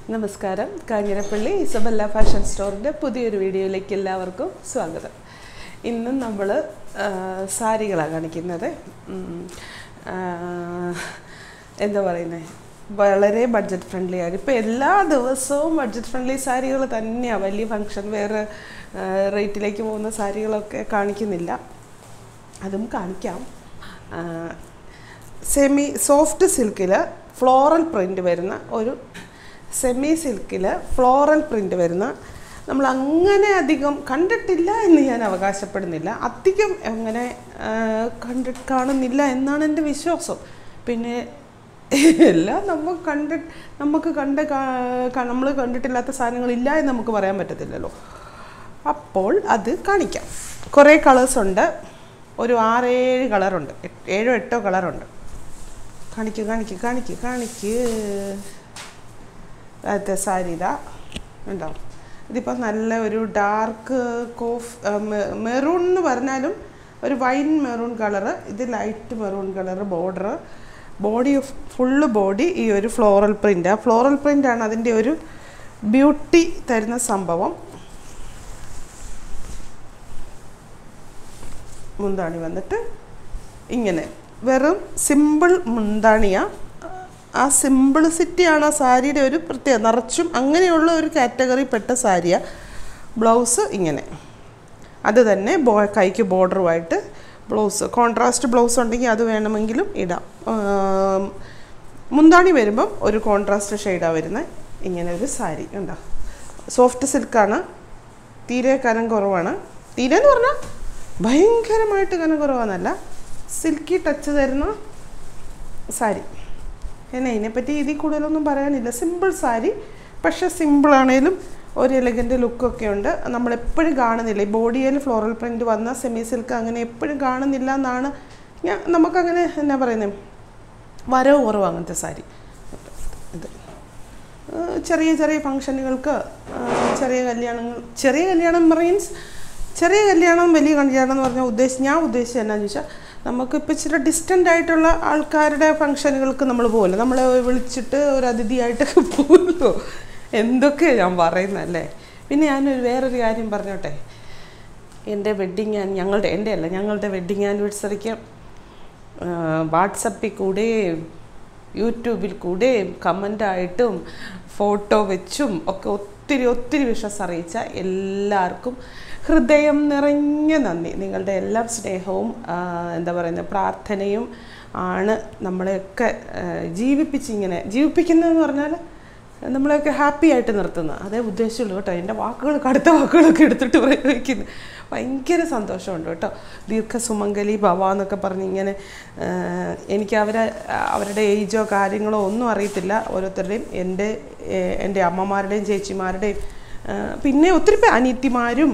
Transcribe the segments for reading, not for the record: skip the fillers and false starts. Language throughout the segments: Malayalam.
നമസ്കാരം. കാഞ്ഞിരപ്പള്ളി ഇസബെല്ല ഫാഷൻ സ്റ്റോറിൻ്റെ പുതിയൊരു വീഡിയോയിലേക്ക് എല്ലാവർക്കും സ്വാഗതം. ഇന്നും നമ്മൾ സാരികളാണ് കാണിക്കുന്നത്. എന്താ പറയുന്നത്, വളരെ ബഡ്ജറ്റ് ഫ്രണ്ട്ലി ആണ്. ഇപ്പോൾ എല്ലാ ദിവസവും ബഡ്ജറ്റ് ഫ്രണ്ട്ലി സാരികൾ തന്നെയാണ്. വലിയ ഫങ്ഷൻ വേറെ റേറ്റിലേക്ക് പോകുന്ന സാരികളൊക്കെ കാണിക്കുന്നില്ല, അതും കാണിക്കാം. സെമി സോഫ്റ്റ് സിൽക്കിൽ ഫ്ലോറൽ പ്രിൻ്റ് വരുന്ന ഒരു സെമി സിൽക്കിൽ ഫ്ലോറൽ പ്രിൻ്റ് വരുന്ന നമ്മൾ അങ്ങനെ അധികം കണ്ടിട്ടില്ല എന്ന് ഞാൻ അവകാശപ്പെടുന്നില്ല. അധികം അങ്ങനെ കാണുന്നില്ല എന്നാണ് എൻ്റെ വിശ്വാസം. പിന്നെ എല്ലാം നമുക്ക് കണ്ടിട്ടില്ലാത്ത സാധനങ്ങളില്ല എന്ന് നമുക്ക് പറയാൻ പറ്റത്തില്ലല്ലോ. അപ്പോൾ അത് കാണിക്കാം. കുറേ കളേഴ്സുണ്ട്, ഒരു 6-7 കളറുണ്ട്, 7-8 കളറുണ്ട്. കാണിക്ക്. ആദ്യത്തെ സാരി ഇതാ ഉണ്ടോ. ഇതിപ്പോൾ നല്ല ഒരു ഡാർക്ക് മെറൂൺ എന്ന് പറഞ്ഞാലും ഒരു വൈൻ മെറൂൺ കളറ്, ഇത് light maroon colour. Body full body ഈ ഒരു ഫ്ലോറൽ പ്രിൻ്റ്. ആ ഫ്ലോറൽ പ്രിൻ്റാണ് അതിൻ്റെ ഒരു ബ്യൂട്ടി തരുന്ന സംഭവം. മുന്താണി വന്നിട്ട് ഇങ്ങനെ വെറും സിമ്പിൾ മുന്താണിയാണ്. ആ സിംപിളിസിറ്റിയാണ് ആ സാരിയുടെ ഒരു പ്രത്യേകത. നിറച്ചും അങ്ങനെയുള്ള ഒരു കാറ്റഗറി പെട്ട സാരിയാണ്. ബ്ലൗസ് ഇങ്ങനെ, അത് തന്നെ കൈക്ക് ബോർഡറുമായിട്ട് ബ്ലൗസ്, കോൺട്രാസ്റ്റ് ബ്ലൗസ് ഉണ്ടെങ്കിൽ അത് വേണമെങ്കിലും ഇടാം. മുന്താണി വരുമ്പം ഒരു കോൺട്രാസ്റ്റ് ഷെയ്ഡാണ് വരുന്നത്. ഇങ്ങനെ ഒരു സാരി ഉണ്ടോ. സോഫ്റ്റ് സിൽക്കാണ്, തീരെ കനം കുറവാണ്. തീരെ എന്ന് പറഞ്ഞാൽ ഭയങ്കരമായിട്ട് കനം കുറവാന്നല്ല, സിൽക്കി ടച്ച് തരുന്ന സാരി. ഇതിനെപ്പറ്റി ഇതിൽ കൂടുതലൊന്നും പറയാനില്ല. സിമ്പിൾ സാരി, പക്ഷേ സിമ്പിളാണേലും ഒരു എലഗൻ്റ് ലുക്കൊക്കെ ഉണ്ട്. നമ്മളെപ്പോഴും കാണുന്നില്ല ഈ ബോഡിയിൽ ഫ്ലോറൽ പ്രിൻ്റ് വന്ന സെമി സിൽക്ക് അങ്ങനെ എപ്പോഴും കാണുന്നില്ല എന്നാണ് നമുക്കങ്ങനെ എന്നാ പറയുന്നത്, വരവ് കുറവ് അങ്ങനത്തെ സാരി. ഇത് ചെറിയ ഫങ്ഷനുകൾക്ക്, ചെറിയ കല്യാണം മീൻസ് ചെറിയ കല്യാണം വലിയ കല്യാണം എന്ന് പറഞ്ഞാൽ ഞാൻ ഉദ്ദേശിച്ചത് എന്നാന്ന് ചോദിച്ചാൽ, നമുക്കിപ്പോൾ ഇച്ചിരി ഡിസ്റ്റൻ്റ് ആയിട്ടുള്ള ആൾക്കാരുടെ ഫങ്ഷനുകൾക്ക് നമ്മൾ പോകില്ല, നമ്മളെ വിളിച്ചിട്ട് ഒരു അതിഥിയായിട്ടൊക്കെ പോകുമല്ലോ. എന്തൊക്കെയാണ് ഞാൻ പറയുന്നതല്ലേ. പിന്നെ വേറൊരു കാര്യം പറഞ്ഞോട്ടെ. എൻ്റെ ഞങ്ങളുടെ വെഡ്ഡിങ് ആനിവേഴ്സറിക്ക് വാട്സപ്പിൽ കൂടെയും യൂട്യൂബിൽ കൂടെയും കമൻ്റായിട്ടും ഫോട്ടോ വെച്ചും ഒക്കെ ഒത്തിരി വിശ്വാസം അറിയിച്ച എല്ലാവർക്കും ഹൃദയം നിറഞ്ഞ നന്ദി. നിങ്ങളുടെ എല്ലാ സ്നേഹവും എന്താ പറയുന്നത് പ്രാർത്ഥനയും ആണ് നമ്മളെയൊക്കെ ജീവിപ്പിക്കുന്നതെന്ന് പറഞ്ഞാൽ നമ്മളെയൊക്കെ ഹാപ്പി ആയിട്ട് നിർത്തുന്നത്. അതേ ഉദ്ദേശമുള്ളൂ കേട്ടോ. എൻ്റെ കടുത്ത വാക്കുകളൊക്കെ എടുത്തിട്ട് പ്രയോഗിക്കുന്നു. ഭയങ്കര സന്തോഷമുണ്ട് കേട്ടോ. ദീർഘസുമംഗലി ഭവ എന്നൊക്കെ പറഞ്ഞ് ഇങ്ങനെ എനിക്ക് അവരുടെ ഏജോ കാര്യങ്ങളോ ഒന്നും അറിയത്തില്ല ഓരോരുത്തരുടെയും. എൻ്റെ അമ്മമാരുടെയും ചേച്ചിമാരുടെയും പിന്നെ ഒത്തിരി അനിയത്തിമാരും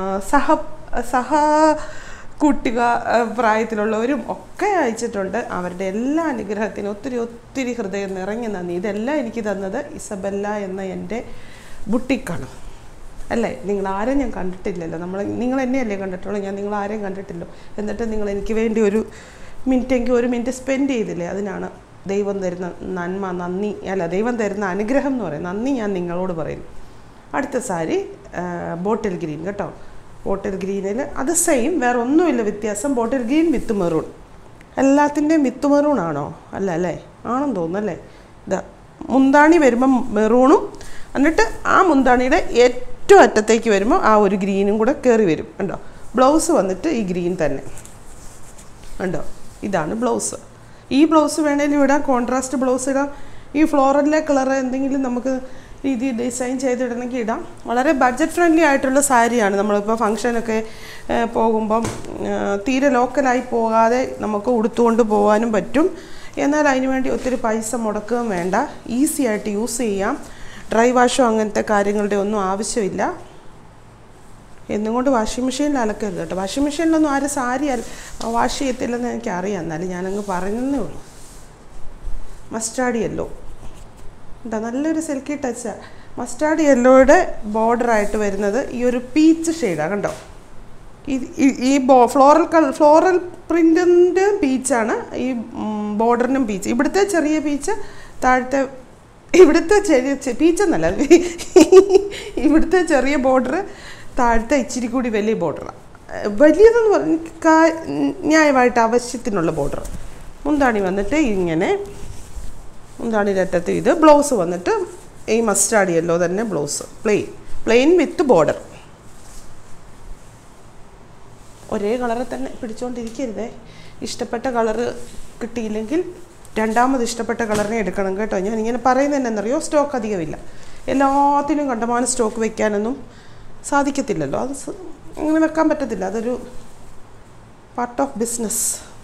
സഹ കുട്ടിക പ്രായത്തിലുള്ളവരും ഒക്കെ അയച്ചിട്ടുണ്ട്. അവരുടെ എല്ലാ അനുഗ്രഹത്തിനും ഒത്തിരി ഹൃദയം നിറഞ്ഞ നന്ദി. ഇതെല്ലാം എനിക്ക് തന്നത് ഇസബെല്ല എന്ന എൻ്റെ ബുട്ടിക്കാണ് അല്ലേ. നിങ്ങളാരും ഞാൻ കണ്ടിട്ടില്ലല്ലോ. നിങ്ങൾ എന്നെയല്ലേ കണ്ടിട്ടുള്ളൂ, ഞാൻ നിങ്ങളാരെയും കണ്ടിട്ടില്ലോ. എന്നിട്ട് നിങ്ങൾ എനിക്ക് വേണ്ടി ഒരു മിനിറ്റ് സ്പെൻഡ് ചെയ്തില്ലേ. അതിനാണ് ദൈവം തരുന്ന നന്മ, നന്ദി. ദൈവം തരുന്ന അനുഗ്രഹം എന്ന് പറയും, നന്ദി ഞാൻ നിങ്ങളോട് പറയുന്നു. അടുത്ത സാരി ബോട്ടിൽ ഗ്രീൻ കേട്ടോ. ബോട്ടിൽ ഗ്രീനിൽ അത് സെയിം, വേറെ ഒന്നുമില്ല വ്യത്യാസം. Bottle green with maroon. എല്ലാത്തിൻ്റെയും വിത്ത് മെറൂൺ ആണോ? അല്ലേ, ആണെന്ന് തോന്നുന്നല്ലേ. ഇതാ മുന്താണി വരുമ്പം മെറൂണും, എന്നിട്ട് ആ മുന്താണിയുടെ ഏറ്റവും അറ്റത്തേക്ക് വരുമ്പോൾ ആ ഒരു ഗ്രീനും കൂടെ കയറി വരും കണ്ടോ. ബ്ലൗസ് വന്നിട്ട് ഈ ഗ്രീൻ തന്നെ കണ്ടോ. ഇതാണ് ബ്ലൗസ്. ഈ ബ്ലൗസ് വേണേലും ഇടാം, കോൺട്രാസ്റ്റ് ബ്ലൗസ് ഇടാം. ഈ ഫ്ലോറലിലെ കളർ എന്തെങ്കിലും നമുക്ക് രീതി ഡിസൈൻ ചെയ്തിടണമെങ്കിൽ ഇടാം. വളരെ ബഡ്ജറ്റ് ഫ്രണ്ട്ലി ആയിട്ടുള്ള സാരിയാണ്. നമ്മളിപ്പോൾ ഫങ്ഷനൊക്കെ പോകുമ്പം തീരെ ലോക്കലായി പോകാതെ നമുക്ക് ഉടുത്തുകൊണ്ട് പോകാനും പറ്റും. എന്നാൽ അതിന് വേണ്ടി ഒത്തിരി പൈസ മുടക്കുകയും വേണ്ട. ഈസി ആയിട്ട് യൂസ് ചെയ്യാം. ഡ്രൈ വാഷോ അങ്ങനത്തെ കാര്യങ്ങളുടെ ഒന്നും ആവശ്യമില്ല. എന്നുകൊണ്ട് വാഷിംഗ് മെഷീനിൽ അലക്കരുത് കേട്ടോ. വാഷിംഗ് മെഷീനിലൊന്നും ആരും സാരി വാഷ് ചെയ്യത്തില്ലെന്ന് എനിക്കറിയാം, എന്നാലും ഞാനങ്ങ് പറയുന്നേ ഉള്ളൂ. മസ്റ്റാർഡ് യെല്ലോ എന്താ നല്ലൊരു സിൽക്കി ടച്ചാണ്. മസ്റ്റാർഡ് യെല്ലോയുടെ ബോർഡറായിട്ട് വരുന്നത് ഈ ഒരു പീച്ച് ഷെയ്ഡാണ് കണ്ടോ. ഈ ഫ്ലോറൽ പ്രിൻറ്റിൻ്റെ പീച്ചാണ്, ഈ ബോർഡറിനും പീച്ച്. ഇവിടുത്തെ ചെറിയ പീച്ച്, താഴത്തെ ഇവിടുത്തെ ചെറിയ പീച്ചെന്നല്ല, ഇവിടുത്തെ ചെറിയ ബോർഡർ താഴത്തെ ഇച്ചിരി കൂടി വലിയ ബോർഡറാണ്. വലിയതെന്ന് പറഞ്ഞ് ന്യായമായിട്ട് ആവശ്യത്തിനുള്ള ബോർഡർ. മുന്താണി വന്നിട്ട് ഇങ്ങനെ, മുന്താണിയുടെ അറ്റത്ത് ഇത്. ബ്ലൗസ് വന്നിട്ട് ഈ മസ്റ്റാർഡ് യെല്ലോ തന്നെ ബ്ലൗസ്, പ്ലെയിൻ വിത്ത് ബോർഡർ. ഒരേ കളറ് തന്നെ പിടിച്ചുകൊണ്ടിരിക്കരുതേ. ഇഷ്ടപ്പെട്ട കളറ് കിട്ടിയില്ലെങ്കിൽ രണ്ടാമത് ഇഷ്ടപ്പെട്ട കളറിനെ എടുക്കണം കേട്ടോ. ഞാനിങ്ങനെ പറയുന്നത് എന്നറിയോ, സ്റ്റോക്ക് അധികമില്ല. എല്ലാത്തിനും കണ്ടമാനം സ്റ്റോക്ക് വെക്കാനൊന്നും സാധിക്കത്തില്ലല്ലോ. അത് അങ്ങനെ വെക്കാൻ പറ്റത്തില്ല, അതൊരു പാർട്ട് ഓഫ് ബിസിനസ്.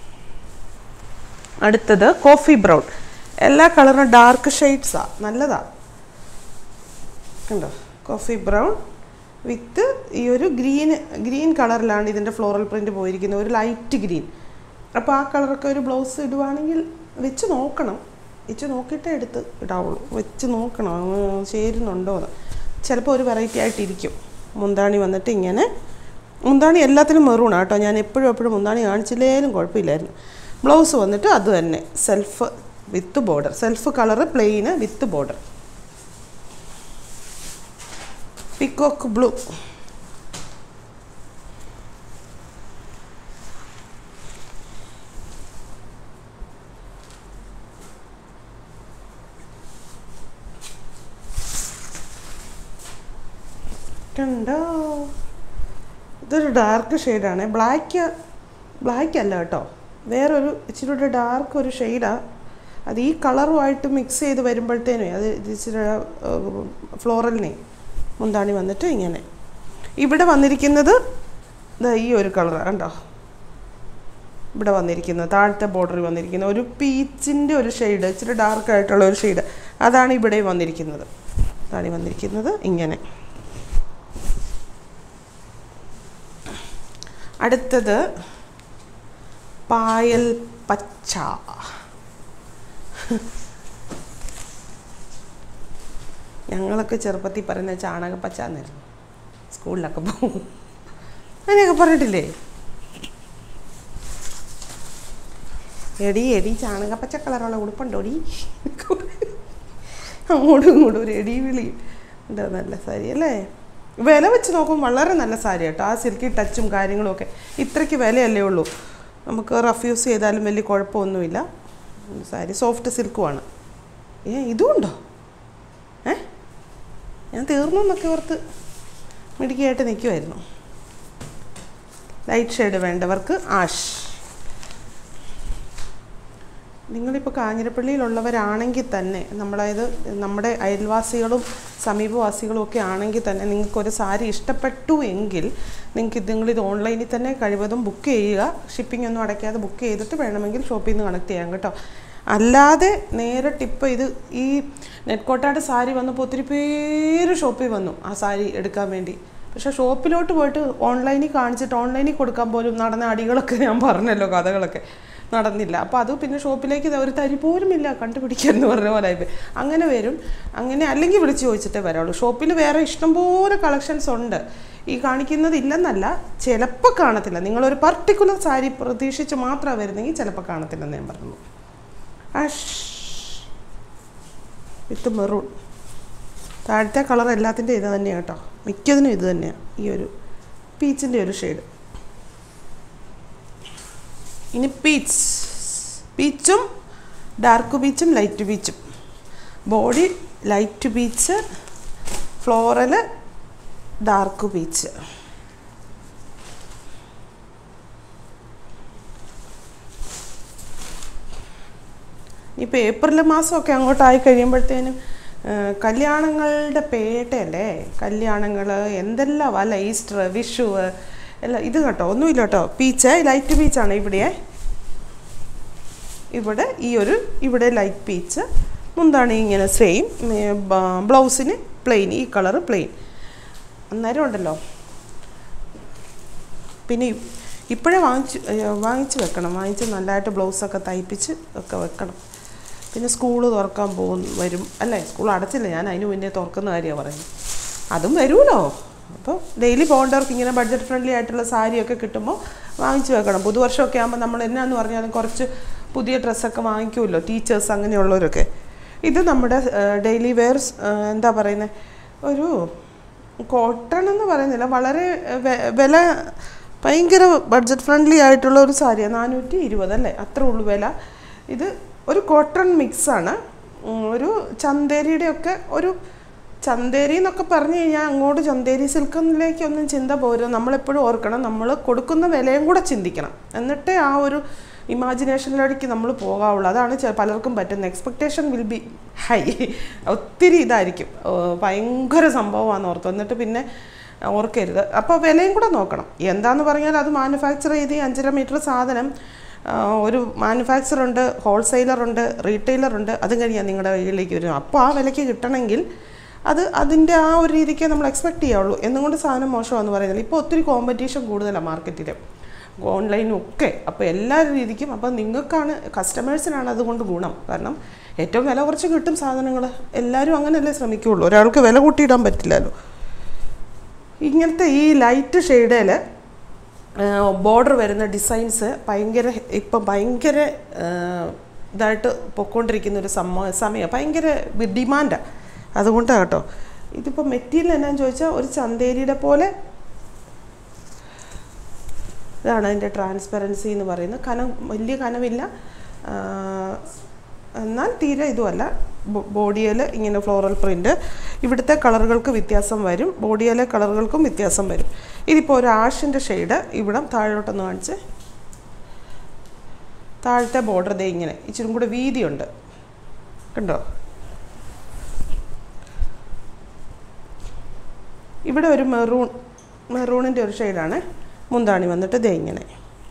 അടുത്തത് കോഫി ബ്രൗൺ. എല്ലാ കളറും ഡാർക്ക് ഷെയ്ഡ്സാണ്, നല്ലതാണ് കണ്ടോ. കോഫി ബ്രൗൺ വിത്ത് ഈ ഒരു ഗ്രീൻ കളറിലാണ് ഇതിൻ്റെ ഫ്ലോറൽ പ്രിൻ്റ് പോയിരിക്കുന്നത്, ഒരു ലൈറ്റ് ഗ്രീൻ. അപ്പോൾ ആ കളറൊക്കെ ഒരു ബ്ലൗസ് ഇടുവാണെങ്കിൽ വെച്ച് നോക്കണം, വെച്ച് നോക്കിയിട്ടേ എടുത്ത് ഇടാവുള്ളൂ. വെച്ച് നോക്കണം ചേരുന്നുണ്ടോ എന്ന്. ചിലപ്പോൾ ഒരു വെറൈറ്റി ആയിട്ടിരിക്കും. മുന്താണി വന്നിട്ട് ഇങ്ങനെ, മുന്താണി എല്ലാത്തിനും മെറൂണാണ് കേട്ടോ. ഞാൻ എപ്പോഴും മുന്താണി കാണിച്ചില്ലേലും കുഴപ്പമില്ലായിരുന്നു. ബ്ലൗസ് വന്നിട്ട് അത് തന്നെ self with border, self colour plain with border. Peacock blue. കണ്ടോ, ഇതൊരു ഡാർക്ക് ഷെയ്ഡാണ്. ബ്ലാക്ക് അല്ല കേട്ടോ, വേറൊരു ഇച്ചിരി കൂടെ ഡാർക്ക് ഒരു ഷെയ്ഡാണ്. അത് ഈ കളറുമായിട്ട് മിക്സ് ചെയ്ത് വരുമ്പോഴത്തേനും അത് ഇച്ചിരി ഫ്ലോറലിനെ. മുന്താണി വന്നിട്ട് ഇങ്ങനെ. ഇവിടെ വന്നിരിക്കുന്നത് ഈ ഒരു കളറാണ് കണ്ടോ. ഇവിടെ വന്നിരിക്കുന്നത് താഴത്തെ ബോർഡറിൽ വന്നിരിക്കുന്ന ഒരു പീച്ചിൻ്റെ ഒരു ഷെയ്ഡ്, ഇച്ചിരി ഡാർക്കായിട്ടുള്ള ഒരു ഷെയ്ഡ്, അതാണ് ഇവിടെ വന്നിരിക്കുന്നത്. താണി വന്നിരിക്കുന്നത് ഇങ്ങനെ. അടുത്തത് പായൽ പച്ച. ഞങ്ങളൊക്കെ ചെറുപ്പത്തിൽ പറയുന്ന ചാണകപ്പച്ച എന്നായിരുന്നു, സ്കൂളിലൊക്കെ പോകും അങ്ങനെയൊക്കെ പറഞ്ഞിട്ടില്ലേ. എടി ചാണകപ്പച്ച കളറുള്ള ഉടുപ്പുണ്ടോടി, അങ്ങോട്ടും ഇങ്ങോട്ടും ഒരു എടി വിളി. എന്താ നല്ല സാരി അല്ലേ. വില വെച്ച് നോക്കുമ്പോൾ വളരെ നല്ല സാരി കേട്ടോ. ആ സിൽക്കി ടച്ചും കാര്യങ്ങളും ഒക്കെ ഇത്രയ്ക്ക് വിലയല്ലേ ഉള്ളൂ. നമുക്ക് റഫ് യൂസ് ചെയ്താലും വലിയ കുഴപ്പമൊന്നുമില്ല. സാരി സോഫ്റ്റ് സിൽക്കുമാണ്. ഇതും ഉണ്ടോ? ഞാൻ തീർന്നു എന്നൊക്കെ ഓർത്ത് മിടുക്കിയായിട്ട് നിൽക്കുമായിരുന്നു. ലൈറ്റ് ഷെയ്ഡ് വേണ്ടവർക്ക് ആഷ്. നിങ്ങളിപ്പോൾ കാഞ്ഞിരപ്പള്ളിയിലുള്ളവരാണെങ്കിൽ തന്നെ, നമ്മുടെ അയൽവാസികളും സമീപവാസികളും ഒക്കെ ആണെങ്കിൽ തന്നെ നിങ്ങൾക്കൊരു സാരി ഇഷ്ടപ്പെട്ടു എങ്കിൽ നിങ്ങളിത് ഓൺലൈനിൽ തന്നെ കഴിവതും ബുക്ക് ചെയ്യുക. ഷിപ്പിംഗ് ഒന്നും അടയ്ക്കാതെ ബുക്ക് ചെയ്തിട്ട് വേണമെങ്കിൽ ഷോപ്പിൽ നിന്ന് കണക്ട് ചെയ്യാം കേട്ടോ. അല്ലാതെ നേരിട്ട് ഇപ്പോൾ ഈ നെറ്റ്കോട്ടയുടെ സാരി വന്നപ്പോൾ ഒത്തിരി പേര് ഷോപ്പിൽ വന്നു ആ സാരി എടുക്കാൻ വേണ്ടി. പക്ഷേ ഷോപ്പിലോട്ട് പോയിട്ട് ഓൺലൈനിൽ കാണിച്ചിട്ട് ഓൺലൈനിൽ കൊടുക്കാൻ പോലും നടന്ന അടികളൊക്കെ ഞാൻ പറഞ്ഞല്ലോ, കഥകളൊക്കെ നടന്നില്ല. അപ്പോൾ അത് പിന്നെ ഷോപ്പിലേക്ക് ഒരു തരി പോലും ഇല്ല, കണ്ടുപിടിക്കാമെന്ന് പറഞ്ഞ പോലെ ആയിപ്പോയി. അങ്ങനെ വരും. അങ്ങനെ അല്ലെങ്കിൽ വിളിച്ച് ചോദിച്ചിട്ടേ വരാവുള്ളൂ. ഷോപ്പിൽ വേറെ ഇഷ്ടംപോലെ കളക്ഷൻസ് ഉണ്ട്. ഈ കാണിക്കുന്നത് ഇല്ലെന്നല്ല, ചിലപ്പോൾ കാണത്തില്ല. നിങ്ങളൊരു പർട്ടിക്കുലർ സാരി പ്രതീക്ഷിച്ച് മാത്രമാണ് വരുന്നെങ്കിൽ ചിലപ്പോൾ കാണത്തില്ലെന്ന് ഞാൻ പറഞ്ഞു. Ash with maroon. താഴത്തെ കളർ എല്ലാത്തിൻ്റെ ഇത് തന്നെയാണ് കേട്ടോ, മിക്കതിനും ഇത് തന്നെയാണ്. ഈ ഒരു പീച്ചിൻ്റെ ഒരു ഷെയ്ഡ്. ഇനി പീച്ചും ഡാർക്ക് പീച്ചും ലൈറ്റ് പീച്ചും. Body light peach, floral dark peach. ഇപ്പോൾ ഏപ്രിൽ മാസമൊക്കെ അങ്ങോട്ടായി കഴിയുമ്പോഴത്തേനും കല്യാണങ്ങളുടെ പേട്ടയല്ലേ. കല്യാണങ്ങൾ എന്തെല്ലാം അല്ല, ഈസ്റ്റർ, വിഷു എല്ലാം. ഇത് കേട്ടോ ഒന്നുമില്ല കേട്ടോ, പീച്ച് ലൈറ്റ് പീച്ചാണ് ഇവിടെ ഇവിടെ ലൈറ്റ് പീച്ച്. മുന്താണി ഇങ്ങനെ സെയിം. ബ്ലൗസിന് പ്ലെയിൻ, ഈ കളറ് പ്ലെയിൻ. അന്നേരം ഉണ്ടല്ലോ, പിന്നെ ഇപ്പോഴേ വാങ്ങിച്ച് വെക്കണം. വാങ്ങിച്ച് നല്ലതായിട്ട് ബ്ലൗസൊക്കെ തയ്പ്പിച്ച് ഒക്കെ വെക്കണം. പിന്നെ സ്കൂള് തുറക്കാൻ വരും അല്ലേ. സ്കൂൾ അടച്ചില്ല, ഞാൻ അതിന് മുന്നേ തുറക്കുന്ന കാര്യമാണ് പറയുന്നത്. അതും വരുമല്ലോ. അപ്പോൾ ഡെയിലി പോകേണ്ടവർക്ക് ഇങ്ങനെ ബഡ്ജറ്റ് ഫ്രണ്ട്ലി ആയിട്ടുള്ള സാരിയൊക്കെ കിട്ടുമ്പോൾ വാങ്ങിച്ച് വെക്കണം. പുതുവർഷമൊക്കെ ആകുമ്പോൾ നമ്മൾ എന്നാന്ന് പറഞ്ഞാലും കുറച്ച് പുതിയ ഡ്രസ്സൊക്കെ വാങ്ങിക്കുമല്ലോ, ടീച്ചേഴ്സ് അങ്ങനെയുള്ളവരൊക്കെ. ഇത് നമ്മുടെ ഡെയിലി വെയർസ് എന്താ പറയുന്നത്, ഒരു കോട്ടൺ എന്ന് പറയുന്നില്ല, വളരെ വില ഭയങ്കര ബഡ്ജറ്റ് ഫ്രണ്ട്ലി ആയിട്ടുള്ള ഒരു സാരിയാണ്. 420 അല്ലേ, അത്ര ഉള്ളു വില. ഇത് ഒരു കോട്ടൺ മിക്സാണ്. ഒരു ചന്തേരിയുടെയൊക്കെ ഒരു, ചന്തേരി എന്നൊക്കെ പറഞ്ഞു കഴിഞ്ഞാൽ അങ്ങോട്ട് ചന്തേരി സിൽക്കിലേക്കൊന്നും ചിന്ത പോരുക. നമ്മളെപ്പോഴും ഓർക്കണം, നമ്മൾ കൊടുക്കുന്ന വിലയും കൂടെ ചിന്തിക്കണം, എന്നിട്ടേ ആ ഒരു ഇമാജിനേഷനിലേക്ക് നമ്മൾ പോകാവുള്ളൂ. അതാണ് പലർക്കും പറ്റുന്നത്. എക്സ്പെക്റ്റേഷൻ വിൽ ബി ഹൈ, ഒത്തിരി ഇതായിരിക്കും, ഭയങ്കര സംഭവമാണെന്ന് ഓർത്തു, എന്നിട്ട് പിന്നെ ഓർക്കരുത്. അപ്പോൾ വിലയും കൂടെ നോക്കണം. എന്താന്ന് പറഞ്ഞാൽ അത് മാനുഫാക്ചർ ചെയ്ത് 5.5 മീറ്റർ സാധനം ഒരു മാനുഫാക്ചറുണ്ട്, ഹോൾസെയിലറുണ്ട്, റീറ്റെയിലറുണ്ട്, അതും കഴിഞ്ഞാൽ നിങ്ങളുടെ കയ്യിലേക്ക് വരും. അപ്പോൾ ആ വിലയ്ക്ക് കിട്ടണമെങ്കിൽ അതിൻ്റെ ആ ഒരു രീതിക്ക് നമ്മൾ എക്സ്പെക്റ്റ് ചെയ്യാവുള്ളൂ. എന്നുകൊണ്ട് സാധനം മോശമാണെന്ന് പറയുന്നില്ല. ഇപ്പോൾ ഒത്തിരി കോമ്പറ്റീഷൻ കൂടുതലാണ് മാർക്കറ്റിൽ, ഓൺലൈനും ഒക്കെ. അപ്പോൾ എല്ലാ രീതിക്കും, അപ്പോൾ നിങ്ങൾക്കാണ്, കസ്റ്റമേഴ്സിനാണ് അതുകൊണ്ട് ഗുണം. കാരണം ഏറ്റവും വില കുറച്ച് കിട്ടും സാധനങ്ങൾ. എല്ലാവരും അങ്ങനെയല്ലേ ശ്രമിക്കുകയുള്ളൂ, ഒരാൾക്ക് വില കൂട്ടിയിടാൻ പറ്റില്ലല്ലോ. ഇങ്ങനത്തെ ഈ ലൈറ്റ് ഷെയ്ഡിൽ ബോർഡർ വരുന്ന ഡിസൈൻസ് ഭയങ്കര ഇതായിട്ട് പൊയ്ക്കൊണ്ടിരിക്കുന്ന ഒരു സമയം, ഭയങ്കര ഡിമാൻഡാണ്. അതുകൊണ്ടാണ് കേട്ടോ. ഇതിപ്പോൾ മെറ്റീരിയൽ എന്നാന്ന് ചോദിച്ചാൽ ഒരു ചന്തേരിയുടെ പോലെ, ഇതാണ് അതിൻ്റെ ട്രാൻസ്പെറൻസി എന്ന് പറയുന്നത്. വലിയ കനമില്ല, എന്നാൽ തീരെ ഇതുമല്ല. ബോഡിയിൽ ഇങ്ങനെ ഫ്ലോറൽ പ്രിൻ്റ്. ഇവിടുത്തെ കളറുകൾക്ക് വ്യത്യാസം വരും, ബോഡിയിലെ കളറുകൾക്കും വ്യത്യാസം വരും. ഇതിപ്പോൾ ഒരു ആഷിൻ്റെ ഷെയ്ഡ്. ഇവിടെ താഴോട്ടൊന്ന് കാണിച്ച്, താഴത്തെ ബോർഡർ ദേ ഇങ്ങനെ ഇച്ചിരി കൂടെ വീതിയുണ്ട്, കണ്ടോ? ഇവിടെ ഒരു മെറൂണിൻ്റെ ഒരു ഷെയ്ഡാണ്. മുന്താണി വന്നിട്ട് ദേ ഇങ്ങനെ.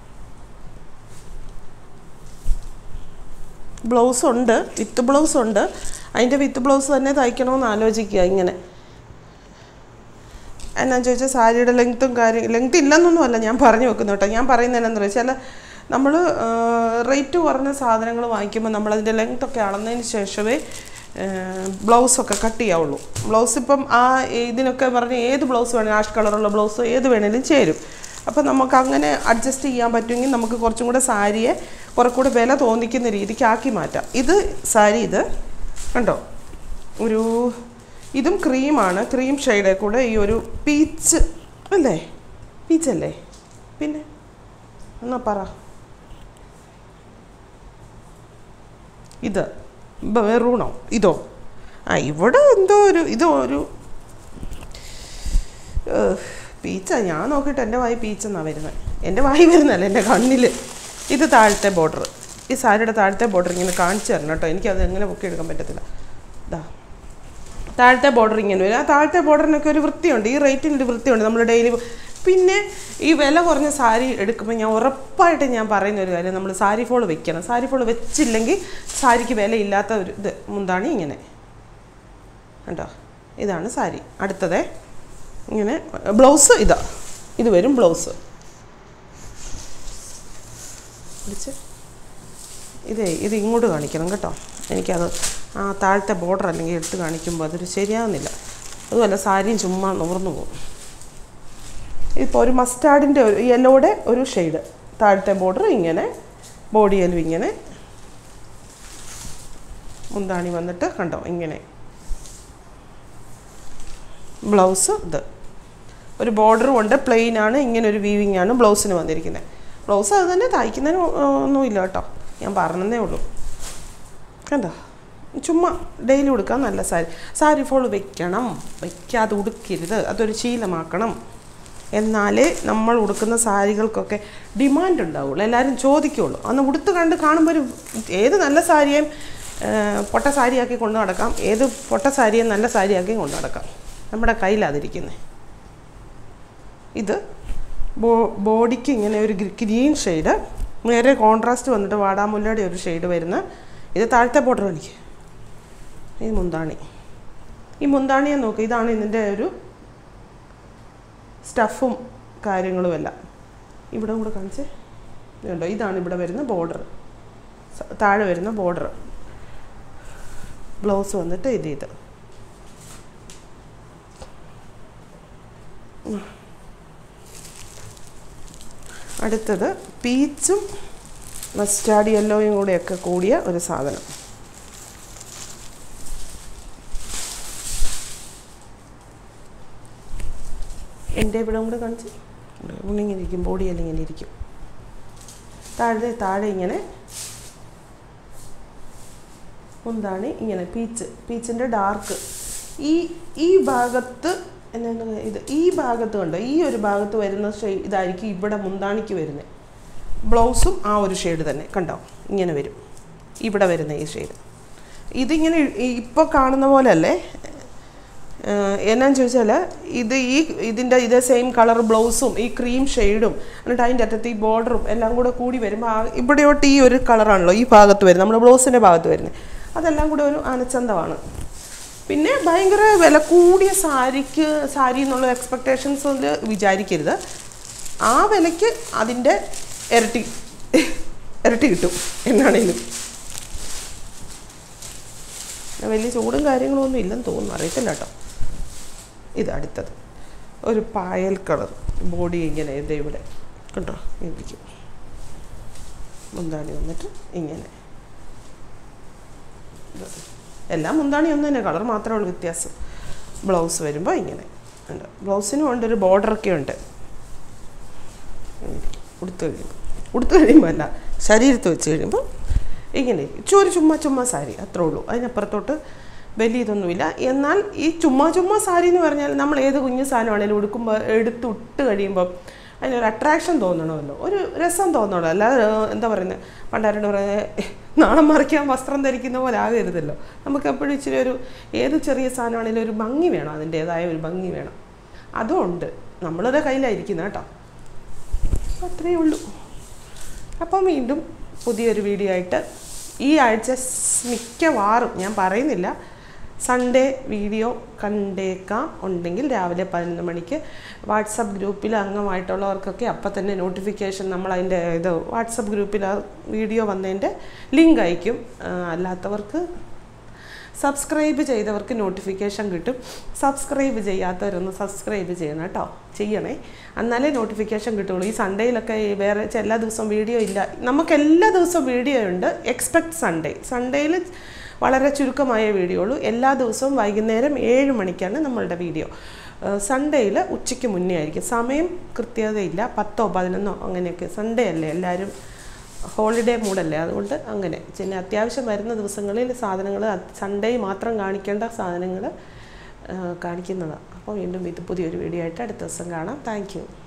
ബ്ലൗസ് ഉണ്ട്, വിത്ത് ബ്ലൗസ് ഉണ്ട്. അതിൻ്റെ വിത്ത് ബ്ലൗസ് തന്നെ തയ്ക്കണമെന്ന് ആലോചിക്കുക. ഇങ്ങനെ എന്നാന്ന് ചോദിച്ചാൽ സാരിയുടെ ലെങ്ത് ഇല്ലെന്നൊന്നുമല്ല ഞാൻ പറഞ്ഞു വെക്കുന്നു കേട്ടോ. ഞാൻ പറയുന്നത് എന്നാന്ന് വെച്ചാൽ നമ്മൾ റേറ്റ് കുറഞ്ഞ സാധനങ്ങൾ വാങ്ങിക്കുമ്പോൾ നമ്മളതിൻ്റെ ലെങ്ത്തൊക്കെ അളന്നതിന് ശേഷമേ ബ്ലൗസൊക്കെ കട്ട് ചെയ്യാവുള്ളൂ. ബ്ലൗസ് ഇപ്പം ആ ഇതിനൊക്കെ പറഞ്ഞ് ഏത് ബ്ലൗസ് വേണമെങ്കിൽ, ആഷ് കളറുള്ള ബ്ലൗസ് ഏത് വേണേലും ചേരും. അപ്പം നമുക്ക് അങ്ങനെ അഡ്ജസ്റ്റ് ചെയ്യാൻ പറ്റുമെങ്കിൽ നമുക്ക് കുറച്ചും കൂടെ സാരിയെ കുറച്ചുകൂടെ വില തോന്നിക്കുന്ന രീതിക്ക് ആക്കി മാറ്റാം. ഇത് സാരി, ഇത് കണ്ടോ, ഇതും ക്രീമാണ്. ക്രീം ഷെയ്ഡിൽ കൂടെ ഈ ഒരു പീച്ച് അല്ലേ, പീച്ചല്ലേ, പിന്നെ എന്നാ പറ, ഇത് മെറൂണോ ഇതോ? ഇവിടെ എന്തോ ഇതോ ഒരു പീച്ച. ഞാൻ നോക്കിയിട്ട് എൻ്റെ വായി പീച്ചെന്നാണ് വരുന്നത്. എൻ്റെ വായി വരുന്നല്ല, എൻ്റെ കണ്ണിൽ. ഇത് താഴത്തെ ബോർഡർ, ഈ സാരിയുടെ താഴത്തെ ബോർഡർ ഇങ്ങനെ കാണിച്ചു തരണം കേട്ടോ. എനിക്കത് എങ്ങനെ പൊക്കി എടുക്കാൻ പറ്റത്തില്ല. ഇതാ താഴത്തെ ബോർഡർ ഇങ്ങനെ വരും. ആ താഴത്തെ ബോർഡറിനൊക്കെ ഒരു വൃത്തിയുണ്ട്, ഈ റേറ്റിൻ്റെ വൃത്തിയുണ്ട്. നമ്മൾ ഡെയിലി പിന്നെ ഈ വില കുറഞ്ഞ സാരി എടുക്കുമ്പോൾ ഞാൻ ഉറപ്പായിട്ട് ഞാൻ പറയുന്ന ഒരു കാര്യം, നമ്മൾ സാരി ഫോൾ വെക്കണം. സാരി ഫോൾ വെച്ചില്ലെങ്കിൽ സാരിക്ക് വിലയില്ലാത്ത ഒരു ഇത്. മുന്താണി ഇങ്ങനെ കണ്ടോ, ഇതാണ് സാരി. അടുത്തത് ഇങ്ങനെ ബ്ലൗസ്, ഇത് വരും ബ്ലൗസ്. ഇത് ഇങ്ങോട്ട് കാണിക്കണം കേട്ടോ. എനിക്കത് ആ താഴത്തെ ബോർഡർ അല്ലെങ്കിൽ എടുത്ത് കാണിക്കുമ്പോൾ അതൊരു ശരിയാവുന്നില്ല. അതുമല്ല സാരിയും ചുമ്മാ നൂർന്നു പോകും. ഇപ്പോൾ ഒരു മസ്റ്റാർഡിൻ്റെ ഒരു യെല്ലോയുടെ ഒരു ഷെയ്ഡ്, താഴത്തെ ബോർഡർ ഇങ്ങനെ, ബോഡിയിലും ഇങ്ങനെ, മുന്താണി വന്നിട്ട് കണ്ടോ ഇങ്ങനെ. ബ്ലൗസ് ഇത് ഒരു ബോർഡറും ഉണ്ട്, പ്ലെയിൻ ആണ്, ഇങ്ങനെ ഒരു വീവിങ് ആണ് ബ്ലൗസിന് വന്നിരിക്കുന്നത്. ബ്ലൗസ് അത് തന്നെ, തയ്ക്കുന്നതിന് ഒന്നുമില്ല കേട്ടോ, ഞാൻ പറഞ്ഞതേ ഉള്ളൂ. കണ്ടോ, ചുമ്മാ ഡെയിലി ഉടുക്കാൻ നല്ല സാരി ഫോൾ വെക്കണം, വയ്ക്കാതെ ഉടുക്കരുത്, അതൊരു ശീലമാക്കണം. എന്നാലേ നമ്മൾ ഉടുക്കുന്ന സാരികൾക്കൊക്കെ ഡിമാൻഡ് ഉണ്ടാവുള്ളൂ, എല്ലാവരും ചോദിക്കുകയുള്ളൂ. അന്ന് ഉടുത്ത് കാണുമ്പോൾ ഒരു ഏത് നല്ല സാരിയേയും പൊട്ട സാരിയാക്കി കൊണ്ടു നടക്കാം, ഏത് പൊട്ട സാരിയും നല്ല സാരിയാക്കി കൊണ്ടു നടക്കാം. നമ്മുടെ കയ്യിലതിരിക്കുന്നത്. ഇത് ബോഡിക്ക് ഇങ്ങനെ ഒരു ഗ്രീൻ ഷെയ്ഡ്, നേരെ കോൺട്രാസ്റ്റ് വന്നിട്ട് വാടാമുല്ലയുടെ ഒരു ഷെയ്ഡ് വരുന്ന. ഇത് താഴത്തെ ബോർഡർ എനിക്ക്. ഈ മുന്താണി, ഈ മുന്താണിയെ നോക്ക്, ഇതാണ് ഇതിൻ്റെ ഒരു സ്റ്റഫും കാര്യങ്ങളുമെല്ലാം. ഇവിടെ കൂടെ കാണിച്ചേ, ഇതുണ്ടോ, ഇതാണ് ഇവിടെ വരുന്ന ബോർഡർ, താഴെ വരുന്ന ബോർഡർ. ബ്ലൗസ് വന്നിട്ട് ഇത് അടുത്തത് പീച്ചും മസ്റ്റാർഡ് യെല്ലോയും കൂടെയൊക്കെ കൂടിയ ഒരു സാധനം. എൻ്റെ ഇവിടെ കൂടെ കാണിച്ച് ഇങ്ങനെ ഇരിക്കും, ബോഡിയെല്ലാം ഇങ്ങനെ ഇരിക്കും. താഴെ ഇങ്ങനെ മുന്താണി ഇങ്ങനെ പീച്ചിൻ്റെ ഡാർക്ക് ഈ ഭാഗത്ത് എന്നാണ് ഇത്, ഈ ഭാഗത്ത് കണ്ടോ, ഈ ഒരു ഭാഗത്ത് വരുന്ന ഇതായിരിക്കും ഇവിടെ മുന്താണിക്ക് വരുന്നത്. ബ്ലൗസും ആ ഒരു ഷെയ്ഡ് തന്നെ കണ്ടോ, ഇങ്ങനെ വരും ഇവിടെ വരുന്ന ഈ ഷെയ്ഡ്. ഇതിങ്ങനെ ഇപ്പോൾ കാണുന്ന പോലെ അല്ലേ. എന്നാന്ന് ചോദിച്ചാൽ ഇതിൻ്റെ ഇതേ സെയിം കളർ ബ്ലൗസും ഈ ക്രീം ഷെയ്ഡും എന്നിട്ട് അതിൻ്റെ അറ്റത്ത് ഈ ബോർഡറും എല്ലാം കൂടി വരുമ്പോൾ ഇവിടെയോട്ട് ഈ ഒരു കളറാണല്ലോ ഈ ഭാഗത്ത് വരുന്നത്, നമ്മുടെ ബ്ലൗസിൻ്റെ ഭാഗത്ത് വരുന്നത്. അതെല്ലാം കൂടെ ഒരു ആനച്ചന്തമാണ്. പിന്നെ ഭയങ്കര വില കൂടിയ സാരി എന്നുള്ള എക്സ്പെക്റ്റേഷൻസിൽ വിചാരിക്കരുത്. ആ വിലയ്ക്ക് അതിൻ്റെ ഇരട്ടി കിട്ടും എന്നാണേലും. വലിയ ചൂടും കാര്യങ്ങളും ഒന്നും ഇല്ലെന്ന് തോന്നുന്നു, അറിയത്തില്ല കേട്ടോ. ഇത് അടുത്തത് ഒരു പായൽ കളർ ബോഡി ഇങ്ങനെ ഇത് ഇവിടെ കണ്ടോ ഇരിക്കും. മുന്താണി വന്നിട്ട് ഇങ്ങനെ, എല്ലാം മുന്താണി ഒന്ന് തന്നെ, കളർ മാത്രമേ ഉള്ളൂ വ്യത്യാസം. ബ്ലൗസ് വരുമ്പോൾ ഇങ്ങനെ ഉണ്ട്. ബ്ലൗസിനും ഉണ്ട് ഒരു ബോർഡറൊക്കെ ഉണ്ട്. ഉടുത്ത് കഴിയുമ്പോൾ അല്ല, ശരീരത്ത് വെച്ച് കഴിയുമ്പോൾ ഇങ്ങനെ ഒരു ചുമ്മാ സാരി അത്രേ ഉള്ളൂ. അതിനപ്പുറത്തോട്ട് വലിയ ഇതൊന്നുമില്ല. എന്നാൽ ഈ ചുമ്മാ സാരി എന്ന് പറഞ്ഞാൽ നമ്മൾ ഏത് കുഞ്ഞു സാധനമാണെങ്കിലും ഉടുക്കുമ്പോൾ എടുത്തിട്ട് കഴിയുമ്പോൾ അതിനൊരു അട്രാക്ഷൻ തോന്നണമല്ലോ, ഒരു രസം തോന്നണമല്ലോ. അല്ലാതെ എന്താ പറയുന്നത്, പണ്ടാരോട് പറയുന്നത് നാണം മറിക്കാൻ വസ്ത്രം ധരിക്കുന്ന പോലെ ആകരുതല്ലോ. നമുക്ക് എപ്പോഴും ഇച്ചിരി ഏത് ചെറിയ സാധനമാണെങ്കിലും ഒരു ഭംഗി വേണം, അതിൻ്റേതായ ഒരു ഭംഗി വേണം. അതും ഉണ്ട്, നമ്മളുടെ കയ്യിലായിരിക്കുന്നത് കേട്ടോ. അത്രയേ ഉള്ളൂ. അപ്പം വീണ്ടും പുതിയൊരു വീഡിയോ ആയിട്ട് ഈ ആഴ്ച മിക്കവാറും, ഞാൻ പറയുന്നില്ല, സൺഡേ വീഡിയോ കണ്ടേക്കാം. ഉണ്ടെങ്കിൽ രാവിലെ 11 മണിക്ക് വാട്സപ്പ് ഗ്രൂപ്പിൽ അംഗമായിട്ടുള്ളവർക്കൊക്കെ അപ്പം തന്നെ നോട്ടിഫിക്കേഷൻ, നമ്മളതിൻ്റെ വാട്സപ്പ് ഗ്രൂപ്പിൽ ആ വീഡിയോ വന്നതിൻ്റെ ലിങ്ക് അയക്കും. അല്ലാത്തവർക്ക് സബ്സ്ക്രൈബ് ചെയ്തവർക്ക് നോട്ടിഫിക്കേഷൻ കിട്ടും. സബ്സ്ക്രൈബ് ചെയ്യാത്തവരൊന്ന് സബ്സ്ക്രൈബ് ചെയ്യണം കേട്ടോ, ചെയ്യണേ, എന്നാലേ നോട്ടിഫിക്കേഷൻ കിട്ടുള്ളൂ. ഈ സൺഡേയിലൊക്കെ വേറെ എല്ലാ ദിവസവും വീഡിയോ ഇല്ല, നമുക്ക് എല്ലാ ദിവസവും വീഡിയോ ഉണ്ട്. എക്സ്പെക്ട് സൺഡേയിൽ വളരെ ചുരുക്കമായ വീഡിയോ ഉള്ളൂ. എല്ലാ ദിവസവും വൈകുന്നേരം 7 മണിക്കാണ് നമ്മളുടെ വീഡിയോ. സൺഡേയിൽ ഉച്ചയ്ക്ക് മുന്നേ ആയിരിക്കും. സമയം കൃത്യതയില്ല, 10ഓ 11ഓ അങ്ങനെയൊക്കെ. സൺഡേ അല്ലേ, എല്ലാവരും ഹോളിഡേ മൂഡല്ലേ, അതുകൊണ്ട് അങ്ങനെ. പിന്നെ അത്യാവശ്യം വരുന്ന ദിവസങ്ങളിൽ സാധനങ്ങൾ സൺഡേ മാത്രം കാണിക്കേണ്ട സാധനങ്ങൾ കാണിക്കുന്നതാണ്. അപ്പോൾ വീണ്ടും ഇത് പുതിയൊരു വീഡിയോ ആയിട്ട് അടുത്ത ദിവസം കാണാം. Thank U.